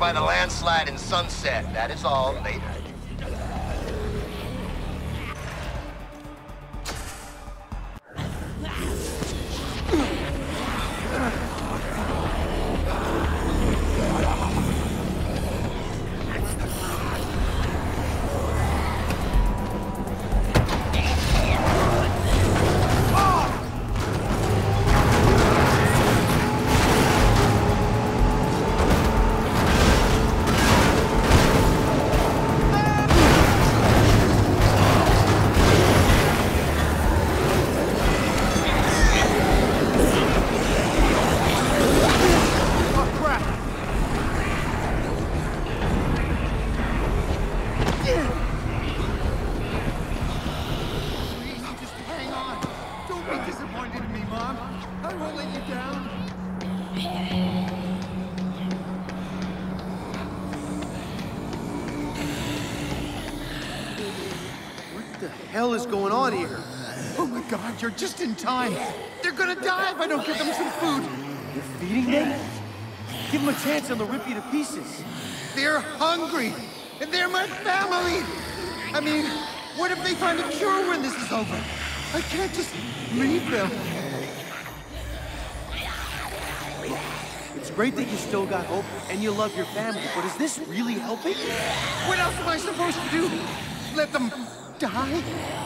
by the landslide and sunset. That is all. Later. What the hell is going on here? Oh my God, you're just in time. They're gonna die if I don't give them some food. You're feeding them? Give them a chance and they'll rip you to pieces. They're hungry, and they're my family. I mean, what if they find a cure when this is over? I can't just leave them. It's great that you still got hope and you love your family, but is this really helping? What else am I supposed to do? Let them die?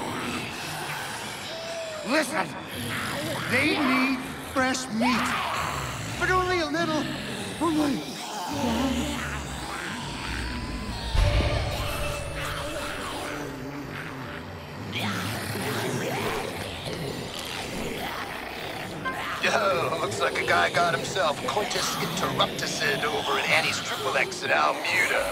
Listen, they need fresh meat, but only a little. Oh my God. Yo, looks like a guy got himself coitus interruptus over at Annie's Triple X at Almuda.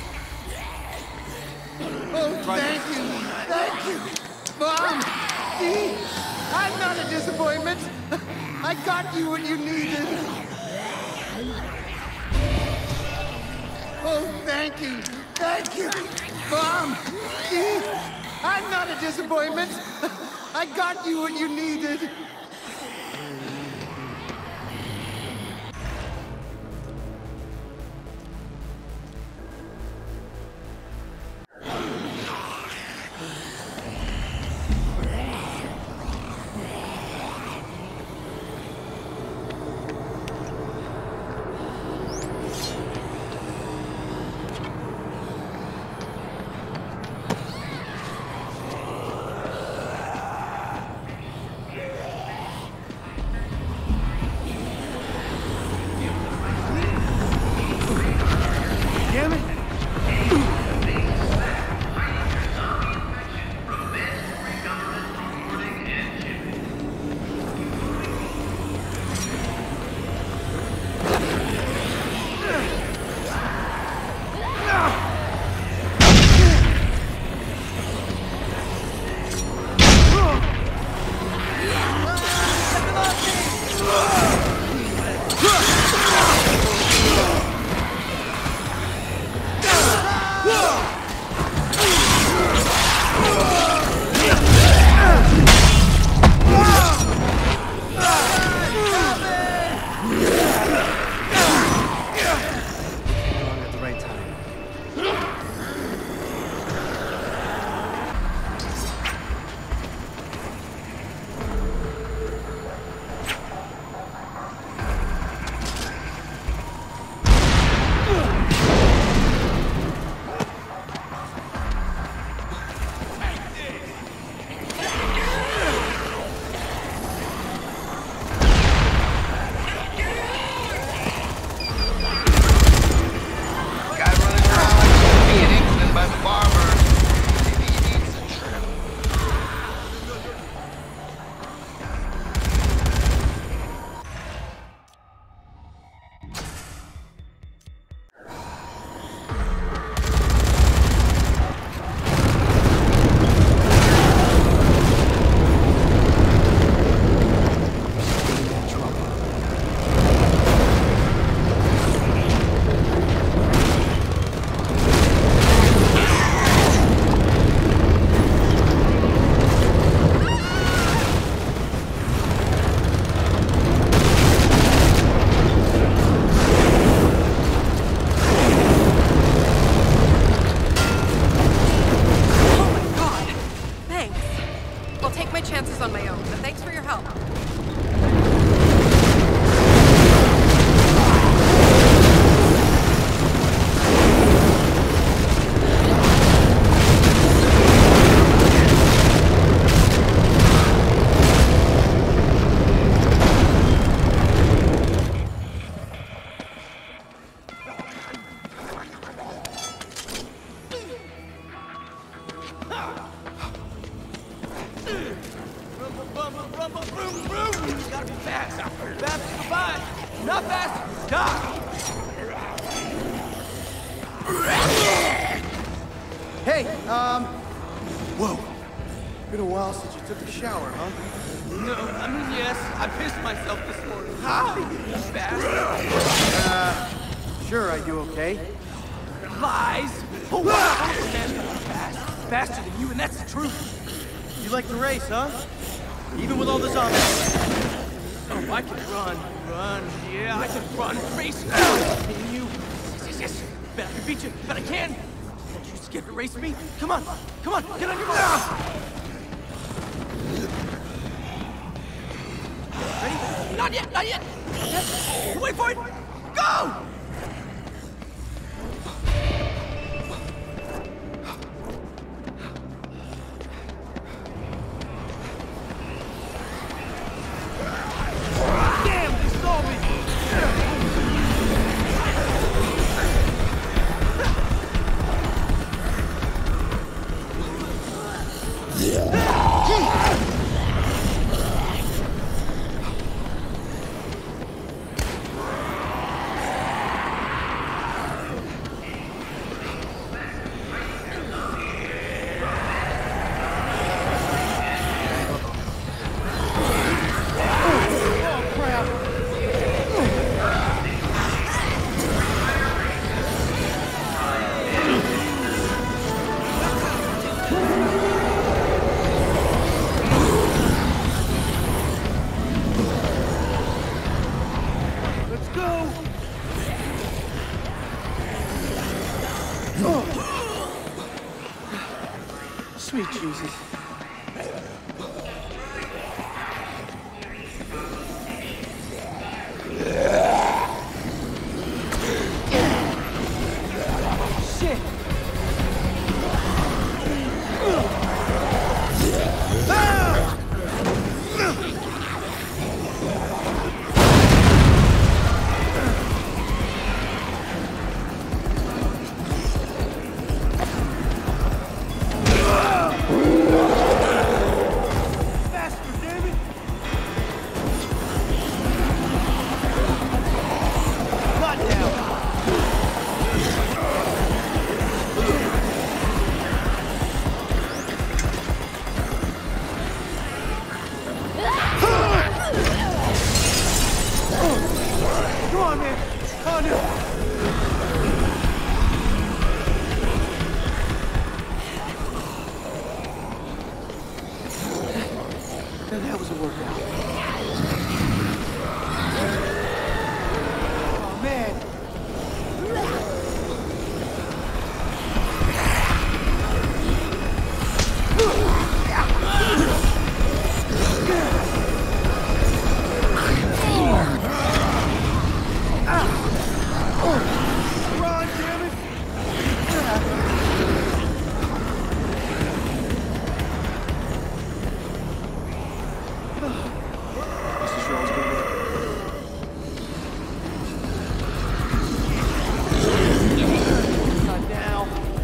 Oh, thank you. Thank you. Mom, see? I'm not a disappointment. I got you what you needed. Oh, thank you. Thank you. Mom, see? I'm not a disappointment. I got you what you needed. but thanks for your help. Whoa. Been a while since you took a shower, huh? No, I mean, yes. I pissed myself this morning. Hi, you fast. Sure, I do okay. Lies. Oh, wow. Fast. Faster than you, and that's the truth. You like to race, huh? Even with all the zombies. Oh, I can run. Yeah, I can run. Race. Can you? Yes. Bet I can beat you. Bet I can. Don't you scared to race me? Come on. Get on your mark. Ready? Not yet. Yes. Wait for it. Go! Sweet Jesus. Shit! That was a workout. Oh, man. Run, damn it! This is where I was going to work. Not now.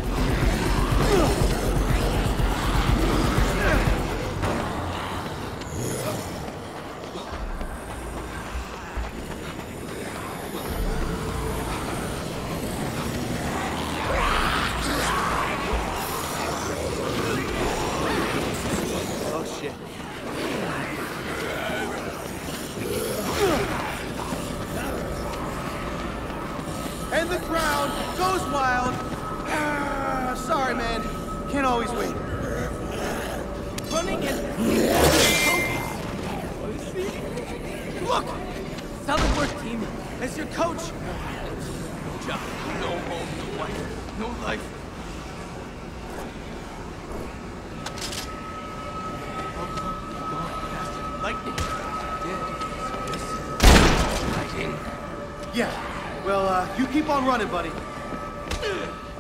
Oh, shit. And the crowd goes wild. Sorry, man. Can't always win. Running and... Look! Solid work, team. As your coach. No job, no home, no wife, no life. lightning. Dead. So this... Lightning. Yeah. Well, you keep on running, buddy.